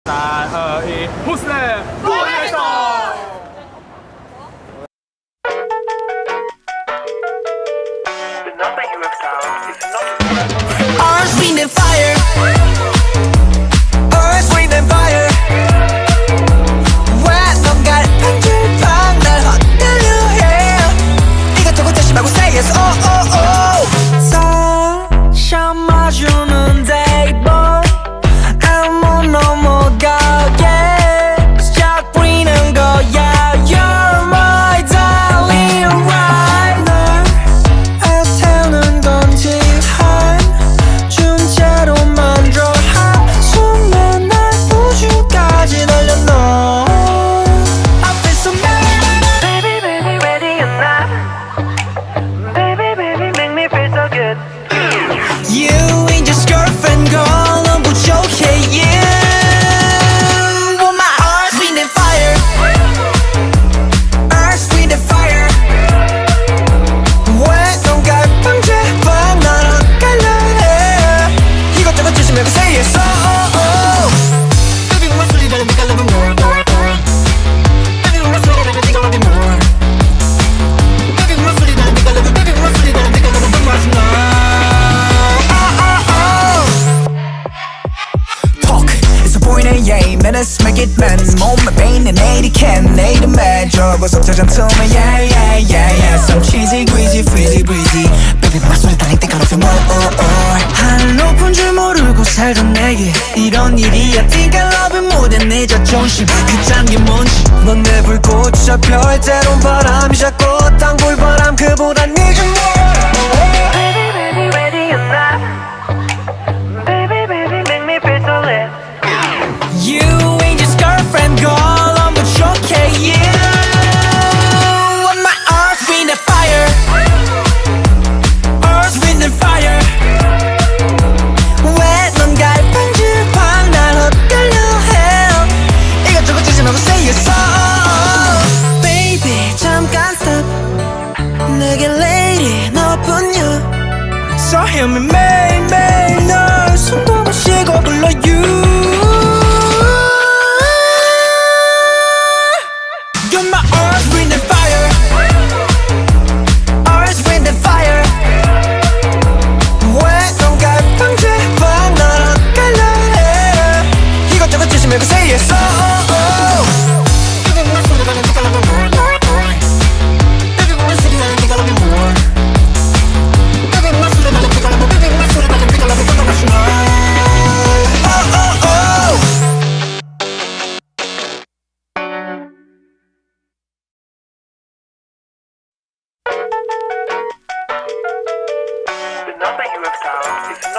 3、2、1，穆斯林不会走。 Earth, wind and fire. Earth, wind and fire. 왜 뭔가를 편집한 날 헛들려 해. 이것저것 다시 말고 say yes. Oh oh oh. sunshine 마주는데 뭐 아무 넘어가게 시작 부리는 거야. You're my darling right. 널 애태우는 건지 준채로 만들어 한숨에 날 우주까지 날려놓어. I feel so bad. Baby baby ready or not. Baby baby make me feel so good. You ain't just girlfriend girl 넌 부족해. You want my earth wind and fire. Earth wind and fire. 왜 뭔가 방제반 날 엇갈려 해. 이것저것 주지 말고 say yes. Oh oh oh. Baby when my sweetie darling think I love you more. Baby when my sweetie darling think I love you more. Baby when my sweetie darling think I love you. Baby when my sweetie darling think I love you so much now. Oh oh oh. Talk is a point and yeah minutes make it man. 몸에 pain and 80 can need a measure. What's up to them to me yeah yeah yeah yeah. Some cheesy greasy freezy breezy. Baby my sweetie darling think I love you more. Oh oh. 하늘 높은 줄 모르고 살던 내게 이런 일이야. Think I love you more than 내 자존심. 그딴 게 뭔지 넌 내 불꽃이 잡혀 때론 바람이 잡고 땅굴 바람 그보다 네가 more. Baby baby ready or not. Baby baby make me feel so lit. You ain't just girlfriend girl I'm 부족해. You want my earth wind and fire. Earth wind and fire. 왜 넌 갈팡질팡 날 헛들려 해. 이것저것 주지 말고 say yes. Oh baby 잠깐 stop. 내게 lady 너뿐이야. So hear me 매일매일 널 숨도 못 쉬고 불러 you. You're my earth wind and fire. Earth wind and fire. 왜 넌 갈팡질팡 날 엇갈려 해. 이것저것 주지 말고 say yes. Oh oh oh. Baby when my sweetie darling think I love you more. Baby when my sweetie darling think I love you more. Baby when my sweetie darling think I love you. Baby when my sweetie darling think I love you so much now. Oh oh oh. The number you have dialed is